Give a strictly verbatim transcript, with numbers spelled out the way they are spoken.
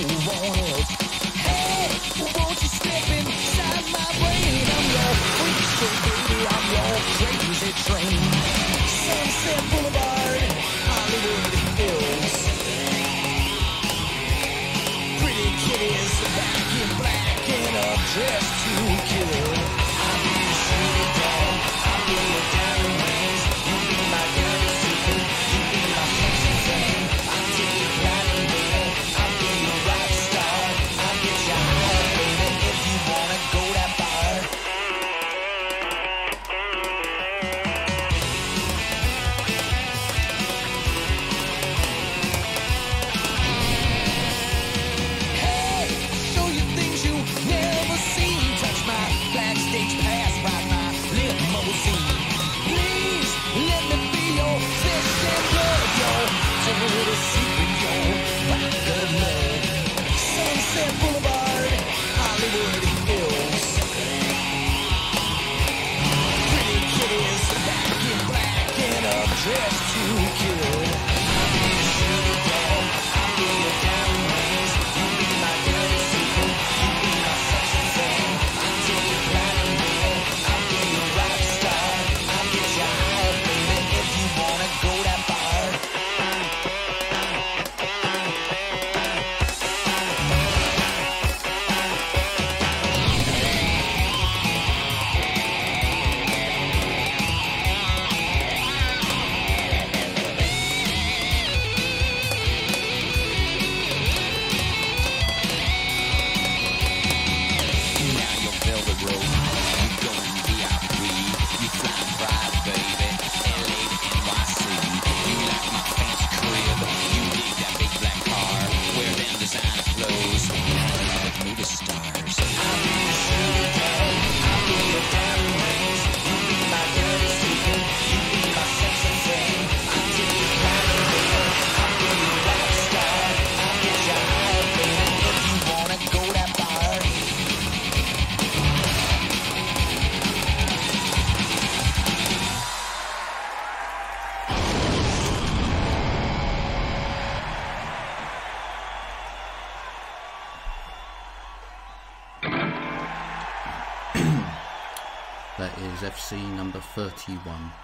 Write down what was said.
move on it. Hey, won't you step inside my brain? I'm your freak show, baby, I'm your crazy train. Sunset Boulevard, Hollywood Hills. Pretty kitties back in black and a dress to kill. I'll be your sugar dog, I'll be your diamond rings. You be my dirty secret, you be my sexy thing. I'll take you platinum, baby, I'll be your rock star. I'll get you higher, baby, if you wanna go that far. Hey, show you things you never seen. Touch my backstage pass, ride my limousine. Please let me be your flesh and blood, yo. Dirty secret, yo. Black good love. Sunset Boulevard, Hollywood Hills. Pretty kitties back in black and a dress to kill. I'll be your sugar dog, I'll be your diamond rings. You be my dirty secret, you be my sexy thing. I'll take you platinum, baby, I'll be your rock star. I'll get you higher, baby, if you wanna go that far. Now you're velvet road, you going V I P, you fly pride, baby, L A to N Y C. You like my fancy crib, you dig that big black car, wear them designer clothes, like movie stars. I'll be your sugar dog, I'll be your diamond rings. You be my dirty secret, you be my sexy thing. I'll take you platinum, baby, I'll be your rock star. I'll get you higher, baby, if you wanna go that far. That is F C number thirty-one.